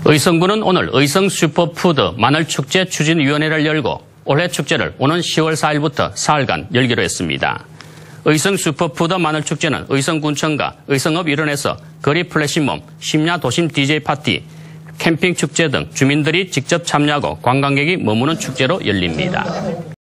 의성군은 오늘 의성 슈퍼푸드 마늘축제 추진위원회를 열고 올해 축제를 오는 10월 4일부터 사흘간 열기로 했습니다. 의성 슈퍼푸드 마늘축제는 의성군청과 의성업 일원에서 거리 플래시몹, 심야 도심 DJ 파티, 캠핑 축제 등 주민들이 직접 참여하고 관광객이 머무는 축제로 열립니다.